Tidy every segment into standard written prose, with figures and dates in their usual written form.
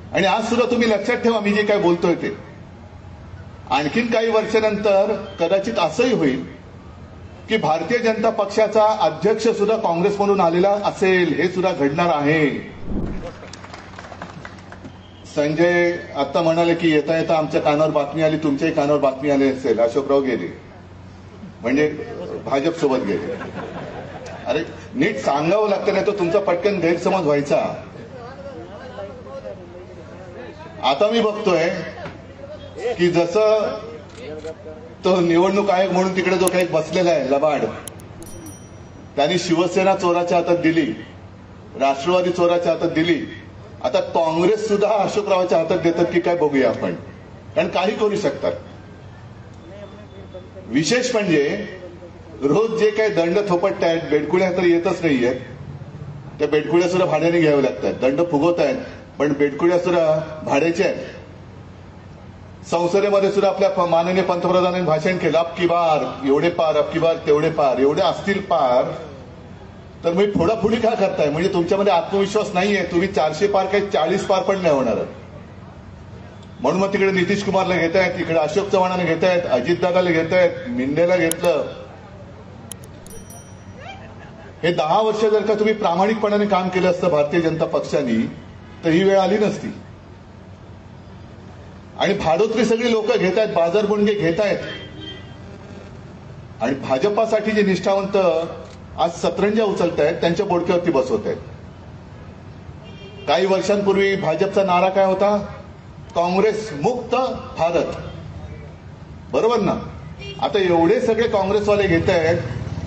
आणि आज सुद्धा तुम्ही लक्षात ठेवा मी जे काय बोलतोय ते आणखीन काही वर्षानंतर कदाचित असंही होईल की भारतीय जनता पक्षाचा अध्यक्ष सुद्धा काँग्रेसमधून आलेला असेल, हे सुद्धा घडणार आहे. संजय आता म्हणाले की येता येता आमच्या कानावर बातमी आली, तुमच्याही कानावर बातमी आली असेल, अशोकराव गेले म्हणजे भाजप सोबत गेले. अरे नीट सांगावं लागतं, नाही तर तुमचा पटकन गैरसमज व्हायचा. आता मी बघतोय की जसं तो निवडणूक आयोग म्हणून तिकडे जो काही बसलेला आहे लबाड, त्यांनी शिवसेना चोराच्या हातात दिली, राष्ट्रवादी चोराच्या हातात दिली, आता काँग्रेस सुद्धा अशोकरावाच्या हातात देतात की काय बघूया आपण, कारण काही करू शकतात. विशेष म्हणजे रोज जे काही दंड थोपटतायत, बेडकुळ्या तर येतच नाहीयेत, त्या बेडकुळ्या सुद्धा भाड्याने घ्याव्या लागतात. दंड फुगवत आहेत पण बेडकुळ्या सुद्धा भाड्याच्या आहेत. संसदेमध्ये सुद्धा आपल्या माननीय पंतप्रधानांनी भाषण केलं, अबकी बार एवढे पार, अबकी बार तेवढे पार, एवढे असतील पार तर मी फोडाफोडी का करताय? म्हणजे तुमच्यामध्ये आत्मविश्वास नाहीये. तुम्ही 400 पार काही 40 पार पण नाही होणार. म्हणून मग तिकडे नितीश कुमारला घेत आहेत, इकडे अशोक चव्हाणांना घेत आहेत, अजितदादाला घेत आहेत, मिंदेला घेतलं. हे 10 वर्ष जर का तुम्ही प्रामाणिकपणाने काम केलं असतं भारतीय जनता पक्षाने तर ही वेळ आली नसती. आणि भाडोत्री सगळी लोक घेत आहेत, बाजारगुंडे घेत आहेत. आणि भाजपासाठी जे निष्ठावंत आज सतरंजा उचलत आहेत त्यांच्या बोडक्यावरती बसवत आहेत. काही वर्षांपूर्वी भाजपचा नारा काय होता? काँग्रेस मुक्त भारत, बरोबर ना? आता एवढे सगळे काँग्रेसवाले घेत आहेत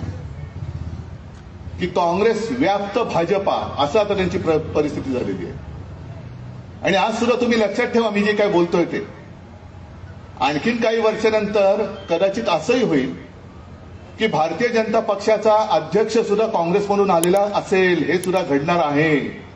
की काँग्रेस व्याप्त भाजपा, असं आता त्यांची परिस्थिती झालेली आहे. आणि आज सुद्धा तुम्ही लक्षात ठेवा मी जे काय बोलतोय ते आणखीन काही वर्षानंतर कदाचित असंही होईल की भारतीय जनता पक्षाचा अध्यक्ष सुद्धा काँग्रेसमधून आलेला असेल, हे सुद्धा घडणार आहे.